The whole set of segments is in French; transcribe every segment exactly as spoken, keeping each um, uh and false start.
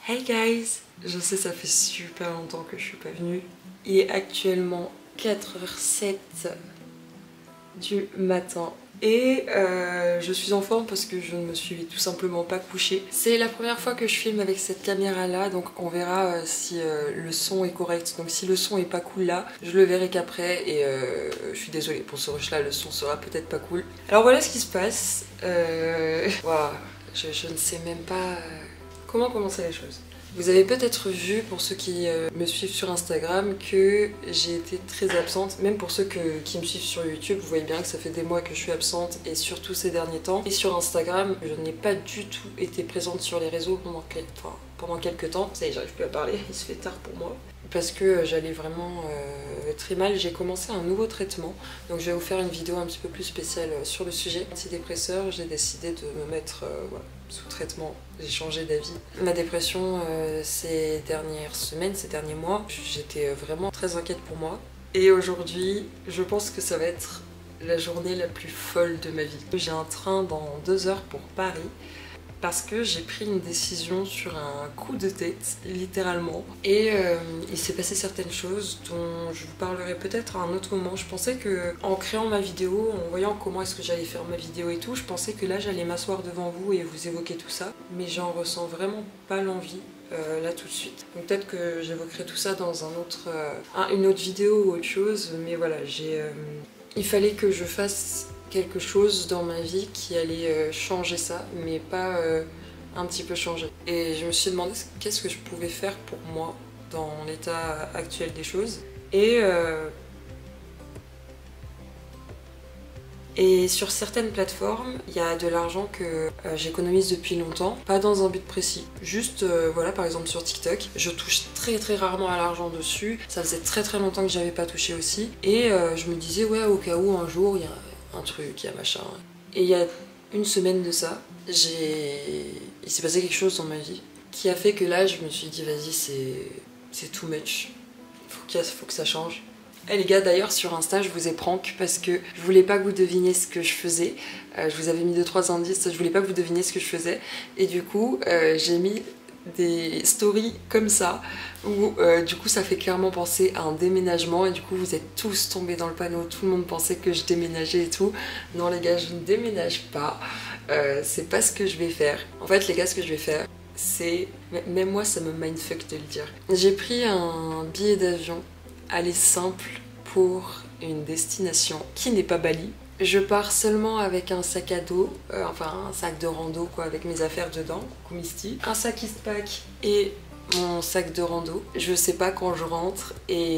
Hey guys! Je sais, ça fait super longtemps que je suis pas venue. Il est actuellement quatre heures sept du matin. Et euh, je suis en forme parce que je ne me suis tout simplement pas couchée. C'est la première fois que je filme avec cette caméra là, donc on verra euh, si euh, le son est correct. Donc si le son est pas cool là, je le verrai qu'après et euh, je suis désolée pour ce rush là, le son sera peut-être pas cool. Alors voilà ce qui se passe. Euh... Wow, je, je ne sais même pas euh, comment commencer les choses. Vous avez peut-être vu, pour ceux qui euh, me suivent sur Instagram, que j'ai été très absente. Même pour ceux que, qui me suivent sur YouTube, vous voyez bien que ça fait des mois que je suis absente, et surtout ces derniers temps. Et sur Instagram, je n'ai pas du tout été présente sur les réseaux pendant, quel... enfin, pendant quelques temps. Ça y est, j'arrive plus à parler, il se fait tard pour moi. Parce que j'allais vraiment euh, très mal. J'ai commencé un nouveau traitement, donc je vais vous faire une vidéo un petit peu plus spéciale sur le sujet. Antidépresseur, j'ai décidé de me mettre euh, voilà, sous traitement. J'ai changé d'avis. Ma dépression euh, ces dernières semaines, ces derniers mois, j'étais vraiment très inquiète pour moi. Et aujourd'hui, je pense que ça va être la journée la plus folle de ma vie. J'ai un train dans deux heures pour Paris. Parce que j'ai pris une décision sur un coup de tête, littéralement. Et euh, il s'est passé certaines choses dont je vous parlerai peut-être à un autre moment. Je pensais que, en créant ma vidéo, en voyant comment est-ce que j'allais faire ma vidéo et tout, je pensais que là j'allais m'asseoir devant vous et vous évoquer tout ça. Mais j'en ressens vraiment pas l'envie. Euh, là tout de suite. Donc peut-être que j'évoquerai tout ça dans un autre, euh, un, une autre vidéo ou autre chose. Mais voilà, j'ai, euh, il fallait que je fasse quelque chose dans ma vie qui allait euh, changer ça, mais pas euh, un petit peu changer. Et je me suis demandé qu'est-ce que je pouvais faire pour moi dans l'état actuel des choses. Et, euh, et sur certaines plateformes, il y a de l'argent que euh, j'économise depuis longtemps, pas dans un but précis. Juste, euh, voilà, par exemple sur TikTok, je touche très très rarement à l'argent dessus. Ça faisait très très longtemps que j'avais pas touché aussi. Et euh, je me disais, ouais, au cas où un jour, il y a un truc, il y a machin. Et il y a une semaine de ça, j'ai... il s'est passé quelque chose dans ma vie qui a fait que là, je me suis dit, vas-y, c'est c'est too much. Faut qu'il y a... faut que ça change. Et hey, les gars, d'ailleurs, sur Insta, je vous ai prank parce que je voulais pas que vous deviniez ce que je faisais. Euh, je vous avais mis deux trois indices, je voulais pas que vous deviniez ce que je faisais. Et du coup, euh, j'ai mis des stories comme ça où euh, du coup ça fait clairement penser à un déménagement et du coup vous êtes tous tombés dans le panneau, tout le monde pensait que je déménageais et tout. Non les gars, je ne déménage pas, euh, c'est pas ce que je vais faire. En fait les gars, ce que je vais faire, c'est... même moi ça me mindfuck de le dire. J'ai pris un billet d'avion aller simple pour une destination qui n'est pas Bali. Je pars seulement avec un sac à dos, euh, enfin un sac de rando quoi, avec mes affaires dedans, coucou Misty, un sac Eastpak et mon sac de rando. Je sais pas quand je rentre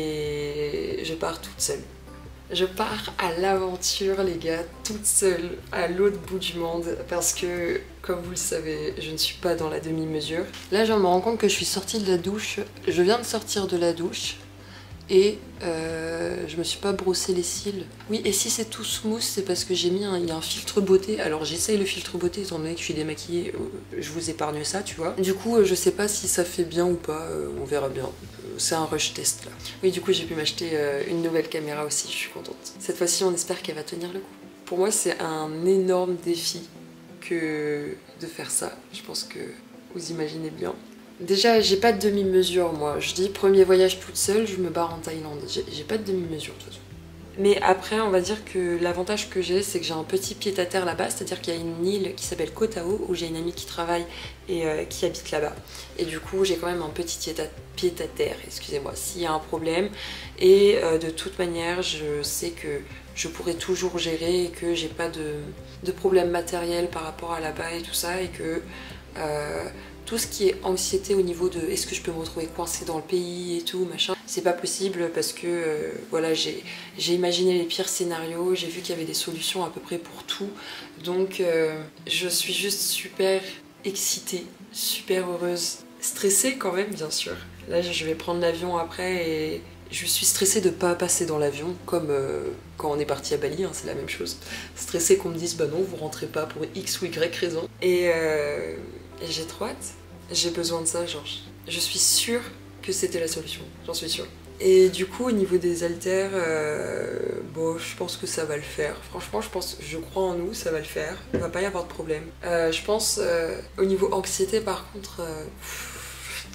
et je pars toute seule. Je pars à l'aventure les gars, toute seule, à l'autre bout du monde, parce que, comme vous le savez, je ne suis pas dans la demi-mesure. Là je me rends compte que je suis sortie de la douche, je viens de sortir de la douche, et euh, je me suis pas brossé les cils. Oui, et si c'est tout smooth, c'est parce que j'ai mis un, il y a un filtre beauté. Alors j'essaye le filtre beauté étant donné que je suis démaquillée, je vous épargne ça, tu vois. Du coup, je sais pas si ça fait bien ou pas, on verra bien. C'est un rush test là. Oui, du coup, j'ai pu m'acheter une nouvelle caméra aussi, je suis contente. Cette fois-ci, on espère qu'elle va tenir le coup. Pour moi, c'est un énorme défi que de faire ça. Je pense que vous imaginez bien. Déjà, j'ai pas de demi-mesure moi. Je dis premier voyage toute seule, je me barre en Thaïlande. J'ai pas de demi-mesure de toute façon. Mais après, on va dire que l'avantage que j'ai, c'est que j'ai un petit pied-à-terre là-bas, c'est-à-dire qu'il y a une île qui s'appelle Koh Tao, où j'ai une amie qui travaille et euh, qui habite là-bas. Et du coup, j'ai quand même un petit pied-à-terre, excusez-moi, s'il y a un problème. Et euh, de toute manière, je sais que je pourrai toujours gérer et que j'ai pas de, de problème matériel par rapport à là-bas et tout ça, et que... Euh, tout ce qui est anxiété au niveau de est-ce que je peux me retrouver coincée dans le pays et tout, machin, c'est pas possible parce que euh, voilà, j'ai imaginé les pires scénarios, j'ai vu qu'il y avait des solutions à peu près pour tout. Donc euh, je suis juste super excitée, super heureuse, stressée quand même bien sûr. Là je vais prendre l'avion après et je suis stressée de pas passer dans l'avion comme euh, quand on est parti à Bali, hein, c'est la même chose. Stressée qu'on me dise bah non vous rentrez pas pour X ou Y raison. Et, euh, et j'ai trop hâte. J'ai besoin de ça, genre, je suis sûre que c'était la solution, j'en suis sûre. Et du coup, au niveau des haltères, euh, bon, je pense que ça va le faire. Franchement, je pense, je crois en nous, ça va le faire. Il va pas y avoir de problème. Euh, je pense, euh, au niveau anxiété, par contre, euh, pff,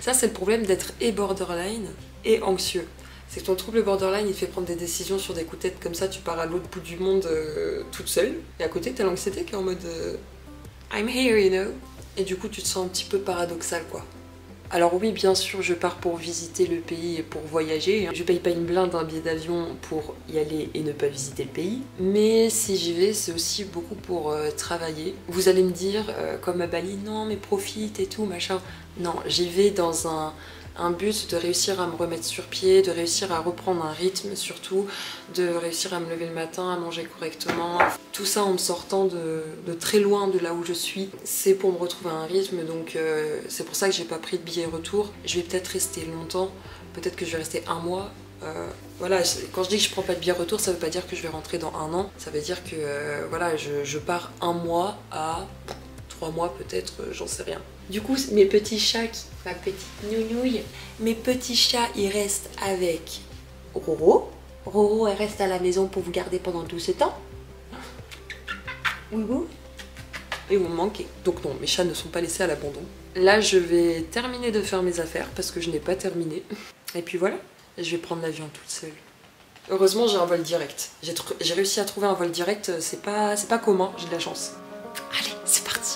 Ça c'est le problème d'être et borderline et anxieux. C'est que ton trouble borderline il te fait prendre des décisions sur des coups de tête comme ça, tu pars à l'autre bout du monde euh, toute seule. Et à côté t'as l'anxiété qui est en mode euh, I'm here, you know. Et du coup tu te sens un petit peu paradoxal quoi. Alors oui, bien sûr, je pars pour visiter le pays et pour voyager. Je paye pas une blinde un billet d'avion pour y aller et ne pas visiter le pays. Mais si j'y vais, c'est aussi beaucoup pour euh, travailler. Vous allez me dire, euh, comme à Bali, non mais profite et tout, machin. Non, j'y vais dans un... un but de réussir à me remettre sur pied, de réussir à reprendre un rythme surtout, de réussir à me lever le matin, à manger correctement. Tout ça en me sortant de, de très loin de là où je suis. C'est pour me retrouver un rythme, donc euh, c'est pour ça que j'ai pas pris de billet retour. Je vais peut-être rester longtemps, peut-être que je vais rester un mois. Euh, voilà, quand je dis que je prends pas de billet retour, ça veut pas dire que je vais rentrer dans un an. Ça veut dire que euh, voilà, je, je pars un mois à trois mois peut-être, euh, j'en sais rien. Du coup, mes petits chats, qui... ma petite nounouille, mes petits chats, ils restent avec Roro. Roro, elle reste à la maison pour vous garder pendant tout ce temps. Oui, oui. Et vous me manquez. Donc non, mes chats ne sont pas laissés à l'abandon. Là, je vais terminer de faire mes affaires parce que je n'ai pas terminé. Et puis voilà, je vais prendre l'avion toute seule. Heureusement, j'ai un vol direct. J'ai réussi à trouver un vol direct, c'est pas, c'est pas commun, j'ai de la chance. Allez, c'est parti.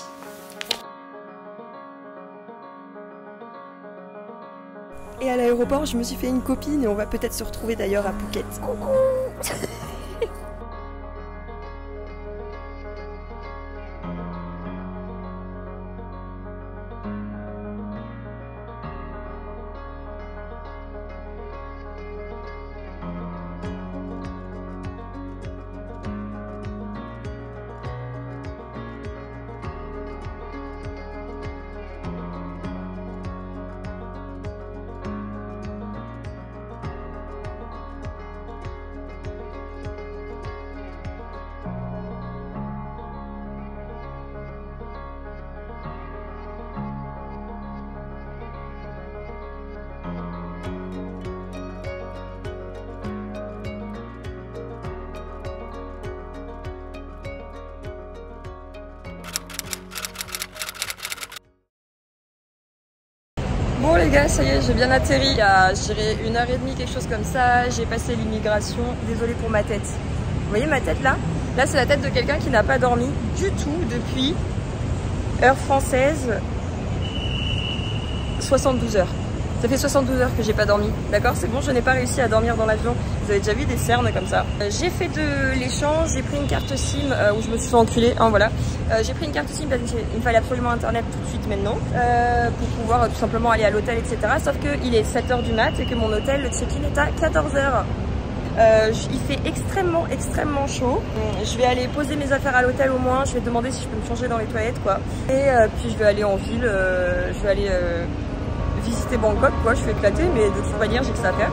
Et à l'aéroport, je me suis fait une copine et on va peut-être se retrouver d'ailleurs à Phuket. Coucou. Bon les gars, ça y est, j'ai bien atterri il y a, je dirais, une heure et demie, quelque chose comme ça. J'ai passé l'immigration. Désolée pour ma tête. Vous voyez ma tête là? Là, c'est la tête de quelqu'un qui n'a pas dormi du tout depuis, heure française, soixante-douze heures. Ça fait soixante-douze heures que j'ai pas dormi, d'accord? C'est bon, je n'ai pas réussi à dormir dans l'avion. Vous avez déjà vu des cernes comme ça. Euh, j'ai fait de l'échange, j'ai pris une carte SIM euh, où je me suis fait enculer, hein, voilà. Euh, j'ai pris une carte SIM parce qu'il me fallait absolument internet tout de suite maintenant euh, pour pouvoir euh, tout simplement aller à l'hôtel, et cetera. Sauf qu'il est sept heures du mat et que mon hôtel, le check-in est à quatorze heures. Euh, il fait extrêmement extrêmement chaud. Je vais aller poser mes affaires à l'hôtel au moins. Je vais demander si je peux me changer dans les toilettes quoi. Et euh, puis je vais aller en ville. Euh, je vais aller euh, visiter Bangkok quoi. Je suis éclatée mais de toute manière j'ai que ça à faire.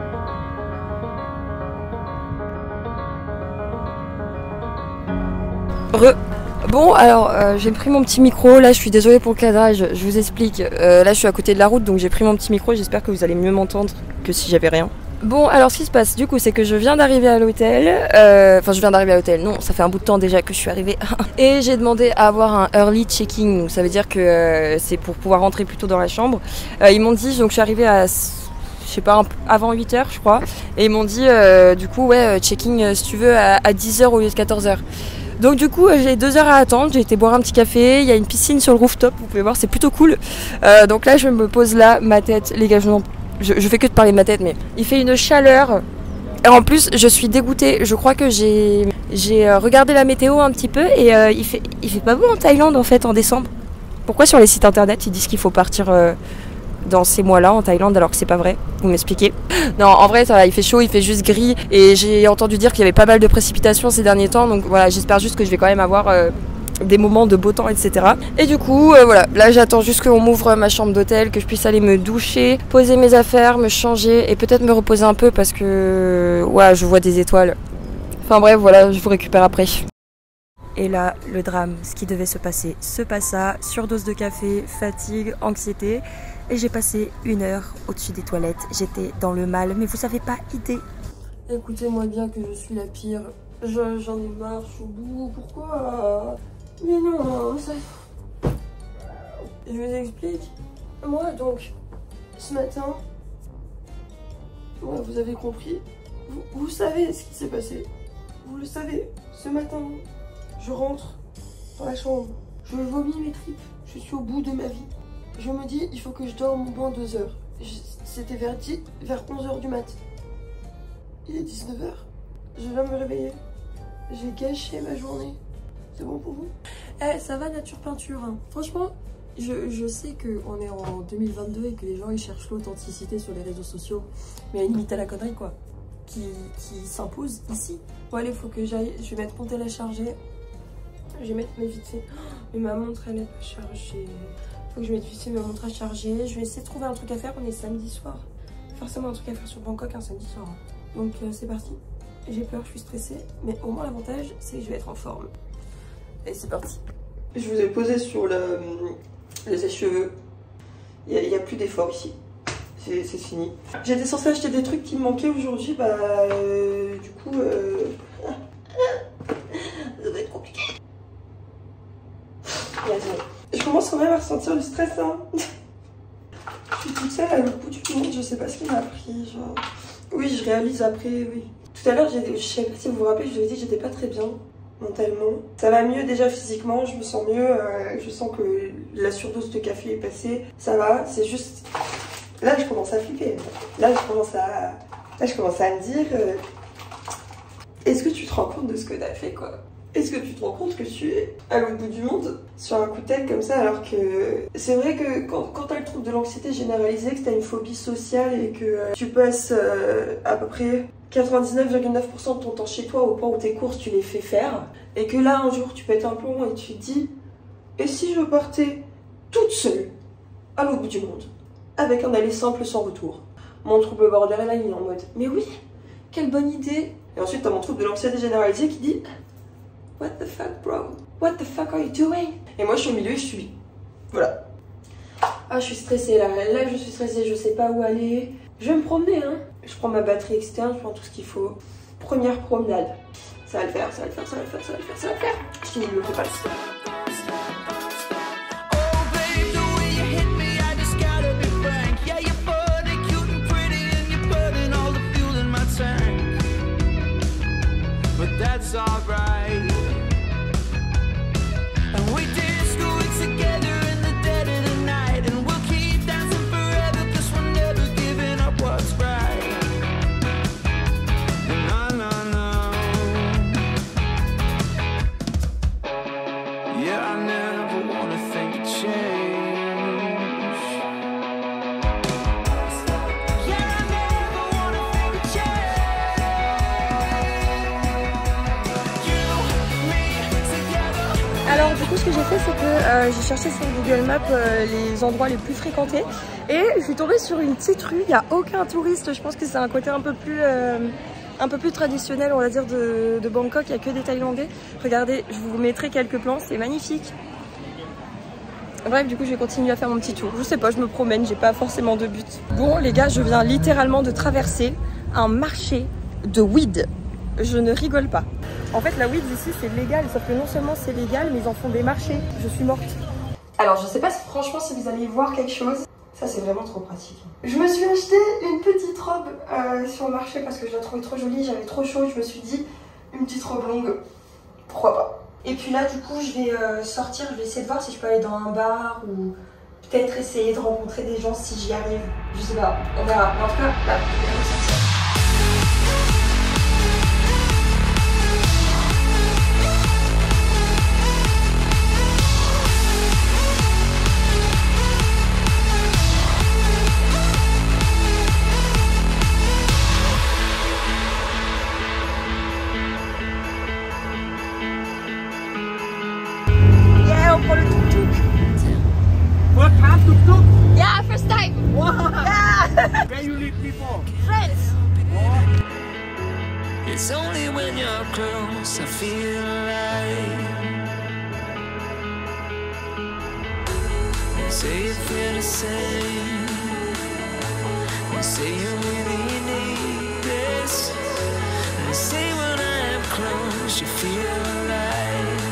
Re. Bon alors euh, j'ai pris mon petit micro. Là je suis désolée pour le cadrage. Je vous explique. Euh, là je suis à côté de la route donc j'ai pris mon petit micro. J'espère que vous allez mieux m'entendre que si j'avais rien. Bon, alors ce qui se passe, du coup, c'est que je viens d'arriver à l'hôtel. Euh, enfin, je viens d'arriver à l'hôtel. Non, ça fait un bout de temps déjà que je suis arrivée. Et j'ai demandé à avoir un early check-in. Donc, ça veut dire que euh, c'est pour pouvoir rentrer plus tôt dans la chambre. Euh, ils m'ont dit, donc je suis arrivée à, je sais pas, avant huit heures, je crois. Et ils m'ont dit, euh, du coup, ouais, check-in, euh, si tu veux, à, à dix heures au lieu de quatorze heures. Donc du coup j'ai deux heures à attendre, j'ai été boire un petit café, il y a une piscine sur le rooftop, vous pouvez voir, c'est plutôt cool. Euh, donc là je me pose là, ma tête, les gars, je, je, je fais que de parler de ma tête, mais il fait une chaleur. Et en plus je suis dégoûtée, je crois que j'ai j'ai regardé la météo un petit peu et euh, il, fait, il fait pas beau en Thaïlande en fait en décembre. Pourquoi sur les sites internet ils disent qu'il faut partir euh, dans ces mois-là en Thaïlande alors que c'est pas vrai? Vous m'expliquez? Non, en vrai ça va, il fait chaud, il fait juste gris et j'ai entendu dire qu'il y avait pas mal de précipitations ces derniers temps, donc voilà, j'espère juste que je vais quand même avoir euh, des moments de beau temps, et cetera. Et du coup, euh, voilà, là j'attends juste qu'on m'ouvre ma chambre d'hôtel, que je puisse aller me doucher, poser mes affaires, me changer et peut-être me reposer un peu parce que ouais, je vois des étoiles. Enfin bref, voilà, je vous récupère après. Et là, le drame, ce qui devait se passer, se passa. Surdose de café, fatigue, anxiété. Et j'ai passé une heure au-dessus des toilettes. J'étais dans le mal, mais vous avez pas idée. Écoutez-moi bien que je suis la pire. J'en ai marre, je suis au bout. Pourquoi? Mais non, ça... Je vous explique. Moi, donc, ce matin, ouais, vous avez compris, vous, vous savez ce qui s'est passé. Vous le savez, ce matin, je rentre dans la chambre, je vomis mes tripes, je suis au bout de ma vie. Je me dis, il faut que je dorme au moins deux heures. C'était vers, vers onze heures du mat. Il est dix-neuf heures, je viens me réveiller. J'ai gâché ma journée. C'est bon pour vous? Eh, hey, ça va nature peinture, hein. Franchement, je, je sais qu'on est en deux mille vingt-deux et que les gens ils cherchent l'authenticité sur les réseaux sociaux. Mais il y a une limite à la connerie, quoi, qui, qui s'impose ici. Bon allez, faut que j'aille, je vais mettre mon tel à charger. Je vais mettre mes vite fait. Oh, mais ma montre elle est pas chargée. Faut que je mette vite fait ma montre à charger. Je vais essayer de trouver un truc à faire, on est samedi soir. Forcément un truc à faire sur Bangkok un samedi soir. Donc euh, c'est parti. J'ai peur, je suis stressée, mais au moins l'avantage c'est que je vais être en forme. Et c'est parti. Je vous ai posé sur le, le sèche-cheveux. Il n'y a, a plus d'effort ici. C'est fini. J'étais censée acheter des trucs qui me manquaient aujourd'hui, bah euh, du coup euh... ça va être compliqué. Je commence quand même à ressentir le stress, hein. Je suis toute seule à l'autre bout du monde, je sais pas ce qui m'a pris, genre. Oui, je réalise après, oui. Tout à l'heure, je sais pas si vous vous rappelez, je vous ai dit que j'étais pas très bien mentalement. Ça va mieux déjà physiquement, je me sens mieux, euh, je sens que la surdose de café est passée. Ça va, c'est juste... Là, je commence à flipper. Là, je commence à, là, je commence à me dire... Euh... Est-ce que tu te rends compte de ce que t'as fait, quoi? Est-ce que tu te rends compte que tu es à l'autre bout du monde sur un coup de tête comme ça, alors que c'est vrai que quand, quand t'as le trouble de l'anxiété généralisée, que t'as une phobie sociale et que euh, tu passes euh, à peu près quatre-vingt-dix-neuf virgule neuf pour cent de ton temps chez toi au point où tes courses tu les fais faire, et que là un jour tu pètes un plomb et tu te dis et si je partais toute seule à l'autre bout du monde avec un aller simple sans retour? Mon trouble borderline il est en mode mais oui, quelle bonne idée. Et ensuite t'as mon trouble de l'anxiété généralisée qui dit what the fuck bro, what the fuck are you doing? Et moi je suis au milieu et je suis voilà. Ah je suis stressée là, là je suis stressée, je sais pas où aller. Je vais me promener hein. Je prends ma batterie externe, je prends tout ce qu'il faut. Première promenade. Ça va le faire, ça va le faire, ça va le faire, ça va le faire, ça va le faire. Je finis le fais pas le faire. That's alright. And we dance through it together in the dead of the night. And we'll keep dancing forever, cause we're never giving up what's right. No, no, no. Yeah, I never wanna think of change. Alors du coup ce que j'ai fait c'est que euh, j'ai cherché sur Google Maps euh, les endroits les plus fréquentés et je suis tombée sur une petite rue, il n'y a aucun touriste, je pense que c'est un côté un peu plus euh, un peu plus traditionnel on va dire de, de Bangkok, il n'y a que des Thaïlandais. Regardez, je vous mettrai quelques plans, c'est magnifique. Bref, du coup je vais continuer à faire mon petit tour, je sais pas, je me promène, j'ai pas forcément de but. Bon les gars, je viens littéralement de traverser un marché de weed. Je ne rigole pas. En fait la weed ici c'est légal, sauf que non seulement c'est légal mais ils en font des marchés. Je suis morte. Alors je sais pas si franchement si vous allez voir quelque chose. Ça c'est vraiment trop pratique. Je me suis acheté une petite robe euh, sur le marché parce que je la trouvais trop jolie, j'avais trop chaud. Je me suis dit une petite robe longue, pourquoi pas. Et puis là du coup je vais euh, sortir, je vais essayer de voir si je peux aller dans un bar ou peut-être essayer de rencontrer des gens si j'y arrive. Je sais pas, on verra. Mais en tout cas là, je vais sortir. For the tuk-tuk. First time tuk-tuk? Yeah, first time. Wow. Yeah. Where you live before? France. Oh. It's only when you're close I feel alive. You say you feel the same. You say you really need this. You say when I am close you feel alive.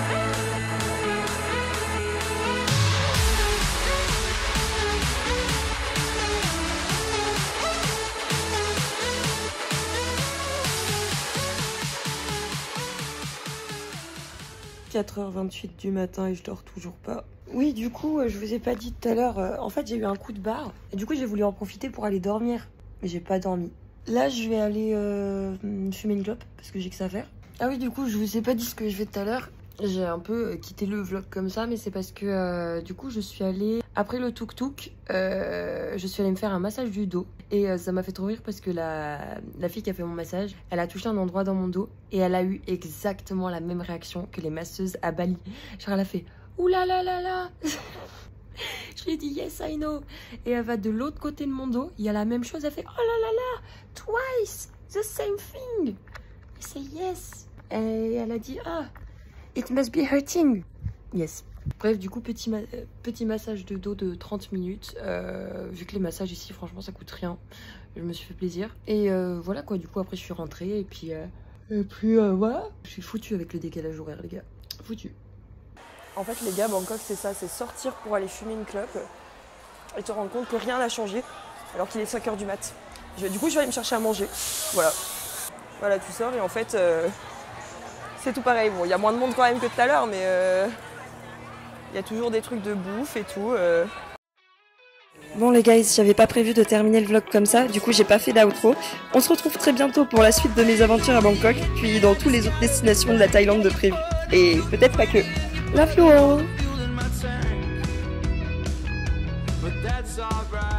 quatre heures vingt-huit du matin et je dors toujours pas. Oui, du coup, je vous ai pas dit tout à l'heure, euh, en fait j'ai eu un coup de barre et du coup j'ai voulu en profiter pour aller dormir. Mais j'ai pas dormi. Là, je vais aller euh, fumer une clope parce que j'ai que ça à faire. Ah oui, du coup, je vous ai pas dit ce que je fais tout à l'heure. J'ai un peu quitté le vlog comme ça, mais c'est parce que euh, du coup, je suis allée, après le tuk-tuk, euh, je suis allée me faire un massage du dos. Et euh, ça m'a fait trop rire parce que la, la fille qui a fait mon massage, elle a touché un endroit dans mon dos et elle a eu exactement la même réaction que les masseuses à Bali. Genre, elle a fait « Ouh là là là là !» Je lui ai dit yes I know. Et elle va de l'autre côté de mon dos, il y a la même chose, elle fait oh là là là, twice the same thing. Et c'est yes. Et elle a dit ah, it must be hurting. Yes. Bref, du coup petit, ma petit massage de dos de trente minutes. Euh, vu que les massages ici franchement ça coûte rien, je me suis fait plaisir. Et euh, voilà quoi, du coup après je suis rentrée et puis euh, et puis euh, voilà. Je suis foutue avec le décalage horaire les gars, foutue. En fait les gars, Bangkok c'est ça, c'est sortir pour aller fumer une clope et te rendre compte que rien n'a changé alors qu'il est cinq heures du mat. Je, du coup je vais aller me chercher à manger, voilà. Voilà, tu sors et en fait euh, c'est tout pareil. Bon, il y a moins de monde quand même que tout à l'heure, mais il euh, y a toujours des trucs de bouffe et tout. Euh. Bon les guys, j'avais pas prévu de terminer le vlog comme ça, du coup j'ai pas fait d'outro. On se retrouve très bientôt pour la suite de mes aventures à Bangkok, puis dans toutes les autres destinations de la Thaïlande de prévu. Et peut-être pas que. Love you all. But that's alright.